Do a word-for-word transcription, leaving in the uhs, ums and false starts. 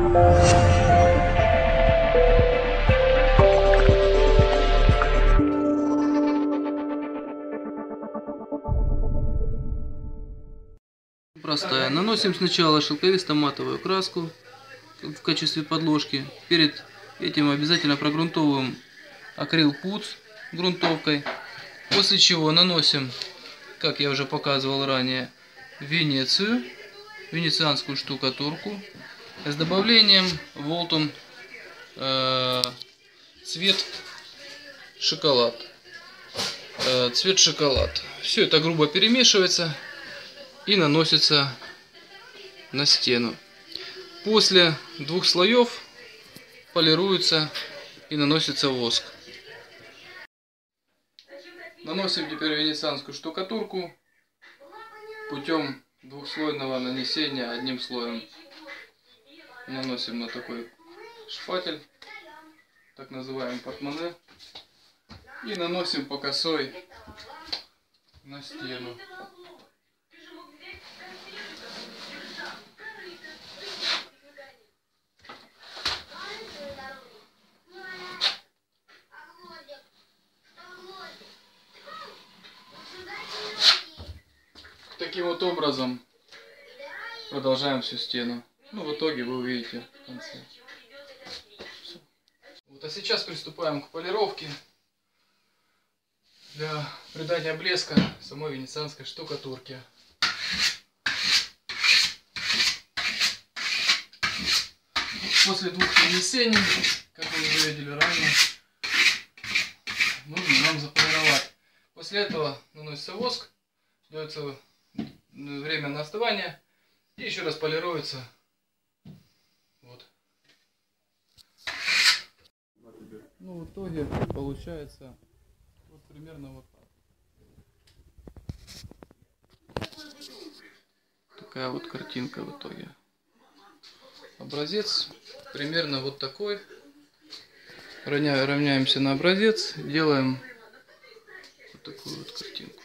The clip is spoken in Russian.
Простая. Наносим сначала шелковисто-матовую краску в качестве подложки. Перед этим обязательно прогрунтовываем акрил пуц грунтовкой. После чего наносим, как я уже показывал ранее, Венецию, венецианскую штукатурку с добавлением Волтон э, цвет шоколад. Э, цвет шоколад. Все это грубо перемешивается и наносится на стену. После двух слоев полируется и наносится воск. Наносим теперь венецианскую штукатурку путем двухслойного нанесения одним слоем. Наносим на такой шпатель, так называемый портмоне, и наносим по косой на стену. Таким вот образом продолжаем всю стену. Ну, в итоге вы увидите в конце. Вот, а сейчас приступаем к полировке для придания блеска самой венецианской штукатурки. После двух нанесений, как вы уже видели ранее, нужно нам заполировать. После этого наносится воск, дается время на остывание и еще раз полируется. Вот. Ну, в итоге получается вот примерно вот так. Такая вот картинка в итоге. Образец примерно вот такой. Равняемся на образец, делаем вот такую вот картинку.